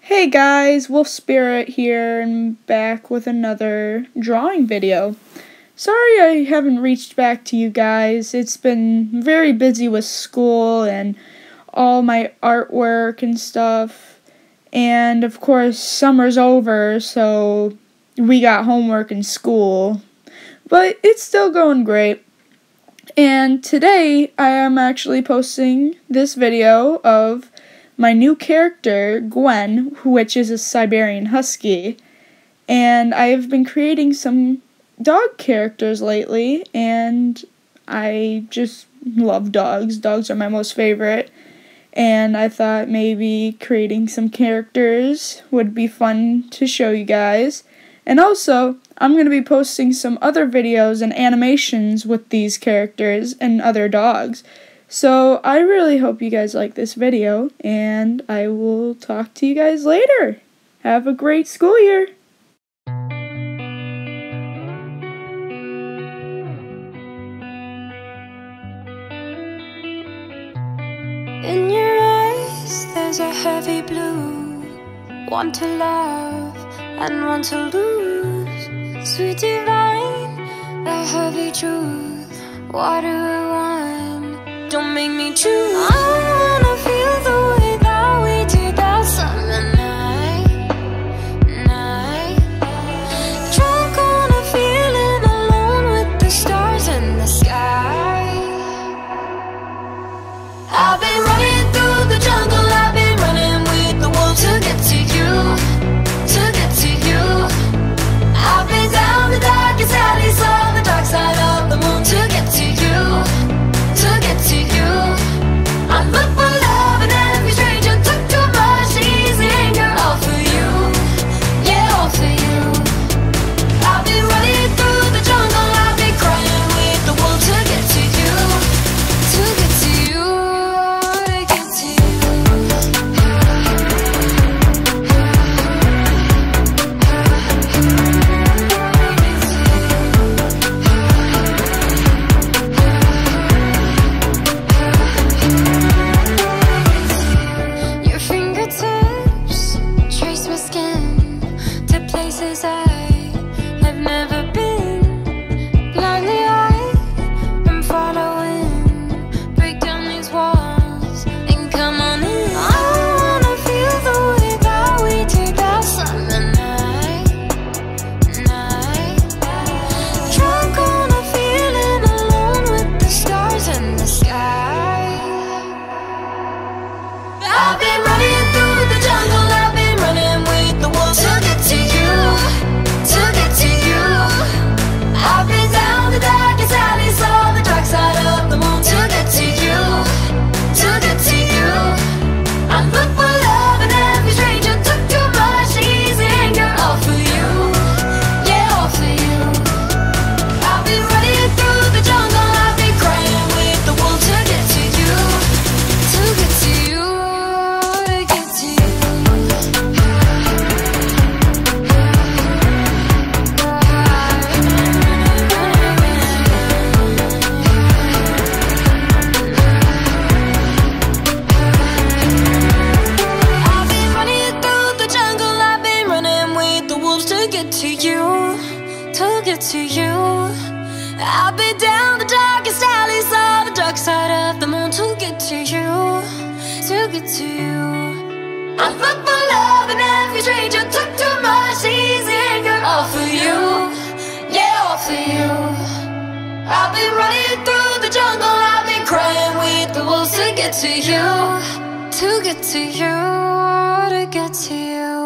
Hey guys, Wolf Spirit here and back with another drawing video. Sorry I haven't reached back to you guys. It's been very busy with school and all my artwork and stuff. And of course, summer's over, so we got homework in school. But it's still going great. And today I am actually posting this video of my new character, Gwen, which is a Siberian Husky, and I've been creating some dog characters lately, and I just love dogs. Dogs are my most favorite, and I thought maybe creating some characters would be fun to show you guys. And also, I'm going to be posting some other videos and animations with these characters and other dogs. So I really hope you guys like this video, and I will talk to you guys later. Have a great school year! In your eyes there's a heavy blue, one to love and one to lose. Sweet divine, the heavy truth, water or wine, don't make me choose. I wanna feel the way that we did that summer night. Drunk on a feeling, alone with the stars in the sky. I've been running through the jungle, I've been running with the wolves to get to you, to get to you. I've been down the darkest alley, saw the dark side of the moon to get to you, to get to you. I look for love in every stranger, took too much easy anger, all for you, yeah, all for you. I've been running through the jungle, I've been crying with the wolves to get to you, to get to you, to get to you. Your fingertips trace my skin to places I have never been. Blindly I am following, break down these walls and come on in. I wanna feel the way that we did that summer night. Drunk on a feeling, alone with the stars in the sky. I've been running through the jungle, I've been running with the wolves to get to you, to get to you. I've been down the darkest alley, saw the dark side of the moon to get to you, to get to you. I look for love in every stranger, took too much easy anger, all for you, yeah, all for you. I've been running through the jungle, I've been crying with the wolves to get to you, to get to you, to get to you. I've been running through the jungle, I've been running with the wolves to get to you, to get to you. I've been down the darkest alley, saw the dark side of the moon to get to you, to get to you. I look for love in every stranger, took too much easy anger, all for you, yeah, all for you. I've been running through the jungle, I've been crying with the wolves to get to you, to get to you, to get to you.